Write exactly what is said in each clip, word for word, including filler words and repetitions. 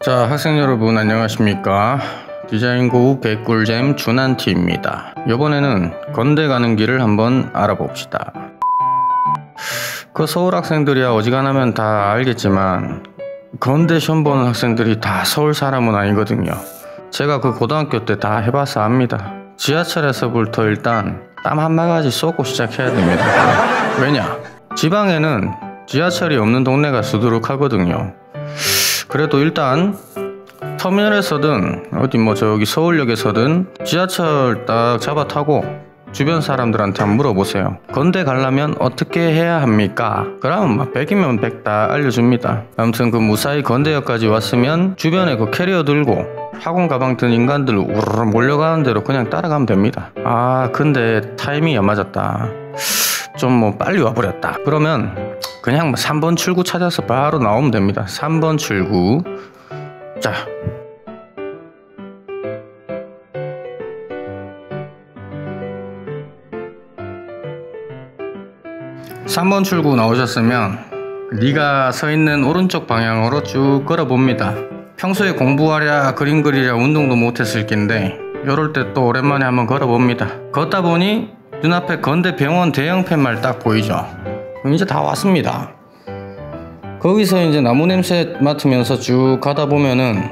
자, 학생 여러분 안녕하십니까. 디자인고 개꿀잼 준한티입니다. 이번에는 건대 가는 길을 한번 알아봅시다. 그 서울 학생들이야 어지간하면 다 알겠지만 건대 시험 보는 학생들이 다 서울 사람은 아니거든요. 제가 그 고등학교 때 다 해봐서 압니다. 지하철에서부터 일단 땀 한 바가지 쏟고 시작해야 됩니다. 왜냐? 지방에는 지하철이 없는 동네가 수두룩하거든요. 그래도 일단 터미널에서든 어디 뭐 저기 서울역에서든 지하철 딱 잡아 타고 주변 사람들한테 한번 물어보세요. 건대 가려면 어떻게 해야 합니까? 그럼 막 백이면 백 다 알려줍니다. 아무튼 그 무사히 건대역까지 왔으면 주변에 그 캐리어 들고 학원 가방 든 인간들 우르르 몰려가는 대로 그냥 따라가면 됩니다. 아 근데 타이밍이 안 맞았다. 좀 뭐 빨리 와버렸다. 그러면 그냥 뭐 삼 번 출구 찾아서 바로 나오면 됩니다. 삼 번 출구. 자, 삼 번 출구 나오셨으면 네가 서 있는 오른쪽 방향으로 쭉 걸어봅니다. 평소에 공부하랴 그림 그리랴 운동도 못했을 낀데 요럴 때 또 오랜만에 한번 걸어봅니다. 걷다 보니 눈앞에 건대병원 대형 팻말 딱 보이죠? 그럼 이제 다 왔습니다. 거기서 이제 나무 냄새 맡으면서 쭉 가다 보면은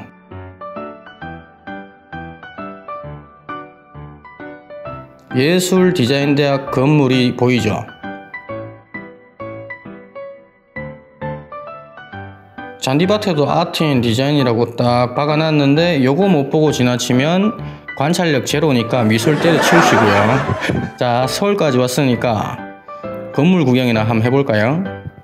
예술디자인대학 건물이 보이죠? 잔디밭에도 아트앤 디자인이라고 딱 박아놨는데 요거 못 보고 지나치면 관찰력 제로니까 미술 때려치우시고요. 자, 서울까지 왔으니까 건물 구경이나 한번 해볼까요?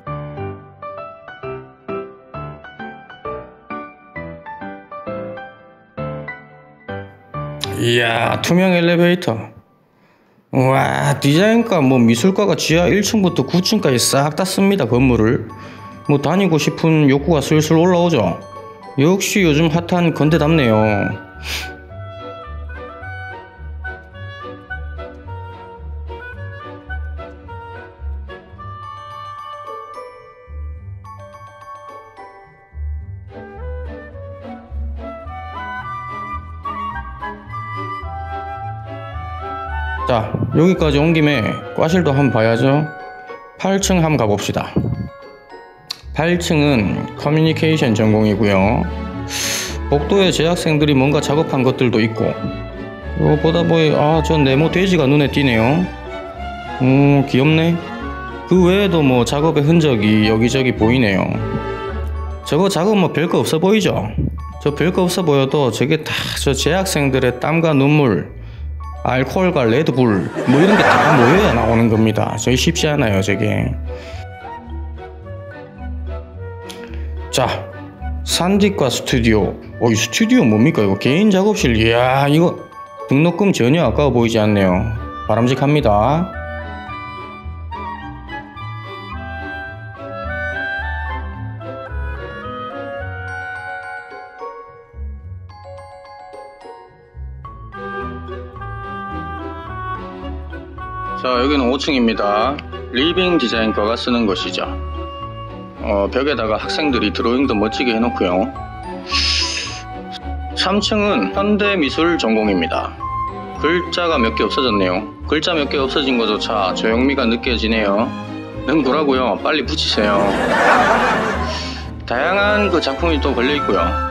이야, 투명 엘리베이터. 와, 디자인과 뭐 미술과가 지하 일 층부터 구 층까지 싹 다 씁니다. 건물을 뭐 다니고 싶은 욕구가 슬슬 올라오죠. 역시 요즘 핫한 건대답네요. 자, 여기까지 온 김에 과실도 한번 봐야죠. 팔 층 한번 가봅시다. 팔 층은 커뮤니케이션 전공이고요. 복도에 재학생들이 뭔가 작업한 것들도 있고, 이거 보다 보니 아, 저 네모 돼지가 눈에 띄네요. 오, 귀엽네. 그 외에도 뭐 작업의 흔적이 여기저기 보이네요. 저거 작업 뭐 별거 없어 보이죠? 저 별거 없어 보여도 저게 다 저 재학생들의 땀과 눈물, 알코올과 레드불 뭐 이런 게 다 모여야 나오는 겁니다. 저기 쉽지 않아요, 저게. 자, 산디과 스튜디오. 어, 이 스튜디오 뭡니까? 이거 개인 작업실. 이야, 이거 등록금 전혀 아까워 보이지 않네요. 바람직합니다. 자, 여기는 오 층입니다. 리빙 디자인과가 쓰는 것이죠. 어, 벽에다가 학생들이 드로잉도 멋지게 해놓고요. 삼 층은 현대미술 전공입니다. 글자가 몇 개 없어졌네요. 글자 몇 개 없어진 것조차 조형미가 느껴지네요. 능구라고요. 빨리 붙이세요. 다양한 그 작품이 또 걸려있고요.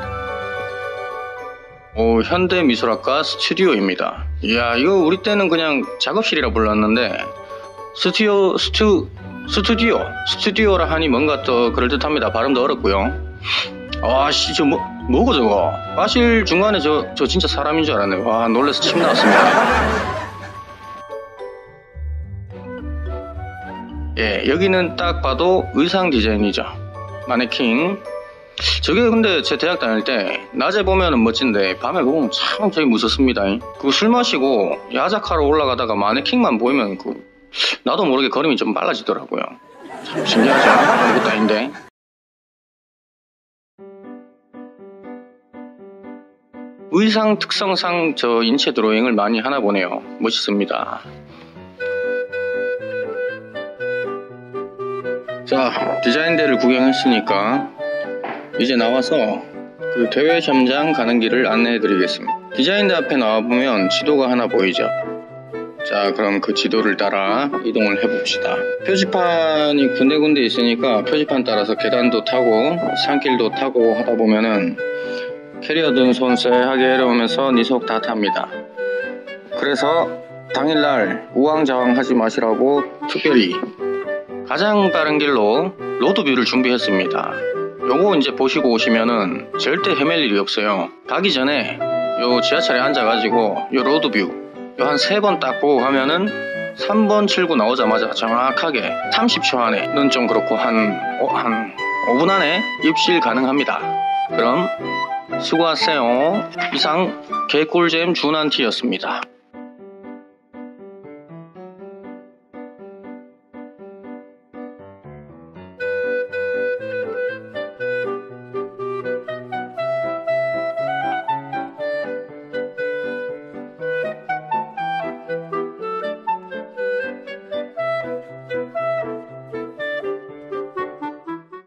오, 현대미술학과 스튜디오입니다. 이야, 이거 우리 때는 그냥 작업실이라 불렀는데 스튜디오, 스튜, 스튜디오, 스튜디오라 하니 뭔가 또 그럴듯합니다. 발음도 어렵고요. 아씨, 저 뭐, 뭐고 저거? 과실 중간에 저, 저 진짜 사람인 줄 알았네. 와, 놀라서 침 나왔습니다. 예, 여기는 딱 봐도 의상 디자인이죠. 마네킹. 저게 근데 제 대학 다닐 때 낮에 보면은 멋진데 밤에 보면 참 되게 무섭습니다. 그 술 마시고 야작하러 올라가다가 마네킹만 보이면 그 나도 모르게 걸음이 좀 빨라지더라고요. 참 신기하죠? 아무것도 아닌데. 의상 특성상 저 인체 드로잉을 많이 하나 보네요. 멋있습니다. 자, 디자인대를 구경했으니까 이제 나와서 그 대외점장 가는 길을 안내해 드리겠습니다. 디자인대 앞에 나와보면 지도가 하나 보이죠. 자, 그럼 그 지도를 따라 이동을 해봅시다. 표지판이 군데군데 있으니까 표지판 따라서 계단도 타고 산길도 타고 하다 보면은 캐리어 든 손 쎄하게 내려오면서 니속 다 탑니다. 그래서 당일날 우왕좌왕 하지 마시라고 특별히 가장 빠른 길로 로드뷰를 준비했습니다. 요거 이제 보시고 오시면은 절대 헤맬 일이 없어요. 가기 전에 요 지하철에 앉아가지고 요 로드뷰 요 한 세 번 딱 보고 가면은 삼 번 출구 나오자마자 정확하게 삼십 초 안에는 좀 그렇고 한, 어, 한 오 분 안에 입실 가능합니다. 그럼 수고하세요. 이상 개꿀잼 준한티였습니다.